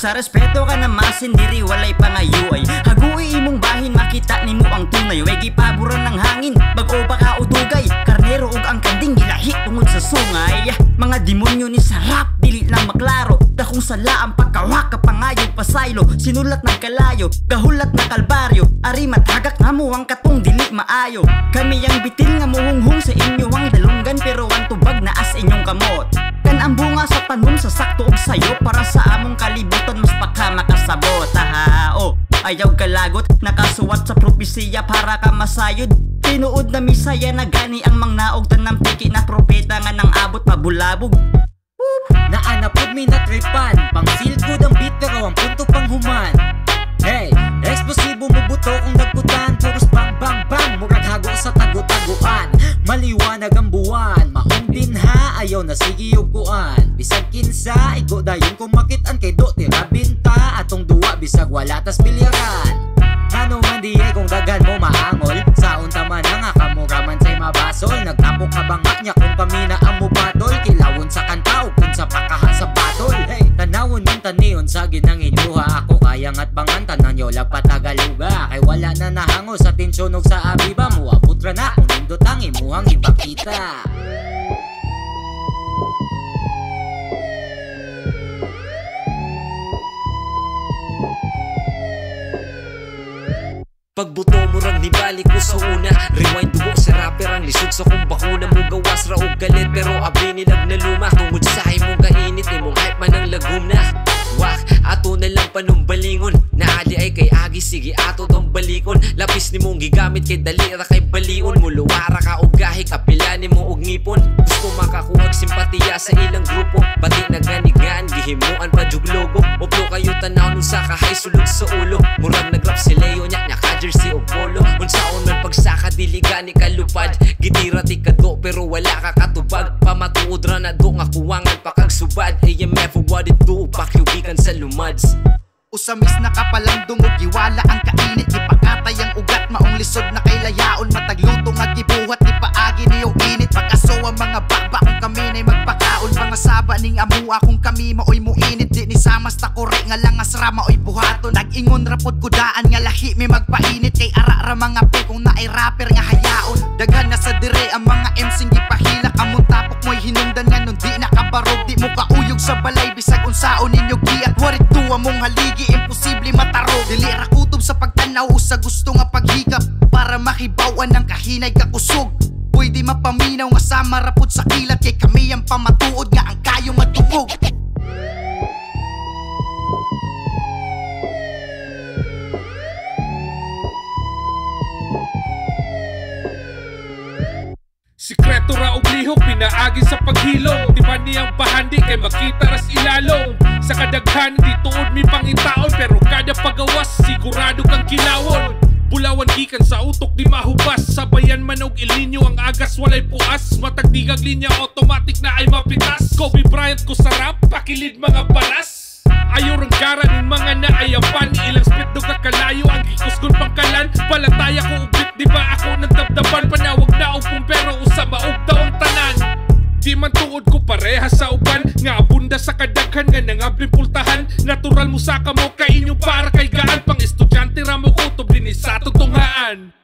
Sa respeto ka na masin diri walay pangayuay. Hagui imong bahin makita nimo ang tunay. Way gipaboran ng hangin bag-o pa ka udugay. Karnero ug ang kanding gilahi tungod sa sungay. Mga demonyo ni sarap dili lang maklaro. Dakong sala ang pagkawak ka pangayog pasaylo. Sinulat ng kalayo gahulat na kalbaryo. Ari matagak nga mo ang katong dili maayo. Kami ang bitin nga muhunghong sa inyo ang dalunggan. Pero ang tubag na as inyong kamot. Kan ang bunga sa tanom sa sakto og sayo. Para sa among kalibutan mas paka makasabot. O ayaw kalagot nakasuwat sa propesiya para ka masayod. Tinuod na misaya na gani ang mangnaog tanang piki na propeta nga nang abot mabulabog. Naanapod mi na tripan pang feel good ang beat pero ang punto pang human. Hey, eksplosibo mo buto kung nagputan. Puros bang bang bang murag hago sa tago-taguan. Maliwanag ang buwan maong din ha ayaw na sige upuan. Bisag kinsa igo dayon kung makitan kay do tira binta. Atong duwa bisag wala tas bilyaran. Ano man diye kung dagan mo maangol. Sa unta man nga kamuraman say mabasol. Nagtapok ka bangak niya kung kami na ang mubadol. Kilawon sa kanta o kung sa pakaha sa batol. Hey, tanawon ng taniyon sa ginang inuha. Ako kayang at bangan tanan yo lapat tagaluga. Kay wala na nahango sa tensyon og sa abiba. Muabot ra na kung nindot ang imuhang ipakita. Pagbuto mo rang nibalik ko sa una. Rewind dugo sa rapper ang lisod sa kung bakuna mo gawas ra og galit. Pero abi nilag na luma tungod sa imong kainit. Imong hype man ang lagom na. Wak, ato na lang panumbalingon. Naali ay kay agi, sige ato tong balikon. Lapis ni mong gigamit kay dali ra kay balion. Muluwara ka og gahi, kapila ni mo og ngipon. Gusto makakuha simpatiya sa ilang grupo. Pati naganigaan, gihimuan pa jug logo. Oplo kayo tanaw nun sa kahay sulod sa ulo. Murag nagrap si Leo nya jersey o polo. Unsaon man pagsaka dili gani kalupad. Gitira ti kado pero wala ka katubag. Pamatuod ra na do nga kuwangan pa kag subad. AMF what it do pakyugikan sa lumads. Usamis na kapalang dungog giwala ang kainit. Gipakatay ang ugat maong lisod na kay layaon. Matagluto nga gibuhat ipaagi niyo init. Pagkaso ang mga baba kung kami na'y magpakaon. Pangasaba ning amua kung kami maoy muinit. Di ni samas ta kore nga lang asra maoy buhaton. Nag-ingon rapod kudaan nga lahi may magpainit. Kay ara ra mga pe kung naay rapper nga hayaon. Daghan na sa dire ang mga MC'ng gipahilak. Among tapok mo'y hinungdan nga nun di nakabarog. Di mo kauyog sa balay bisag unsaon ninyo giat. Warit tuwa mong haligi imposible matarog. Dili ra kutob sa pagtanaw o sa gusto nga paghigap. Para mahibawan ng kahinay kakusog. Pwede mapaminaw nga sama rapod sa kilat. Kay kami ang pamatuod nga ang kayong matugog. Sikreto ra og lihok pinaagi sa paghilom. Di ba niyang bahandi kay makita ras ilalong. Sa kadaghan di tuod mi pangitaon. Pero kada pagawas sigurado kang kilawon. Bulawan gikan sa utok di mahubas. Sabayan man og ilinyo ang agas walay puas. Matagdigag linya automatic na ay mapitas. Kobe Bryant ko sarap pakilid mga baras. Ayaw rang gara ng mga naayapan. Ilang spit dog na kalayo ang gikusgon pangkalan. Palataya ko ubit di ba ako nagdabdaban. Panawag na upong pero usama og daw ang tanan. Di man tuod ko pareha sa uban. Nga abunda sa kadaghan nga nangabling pultahan. Natural mo sa kamo kay inyo para kay gaan. Pang estudyante ra mo kutob din sa tutunghaan.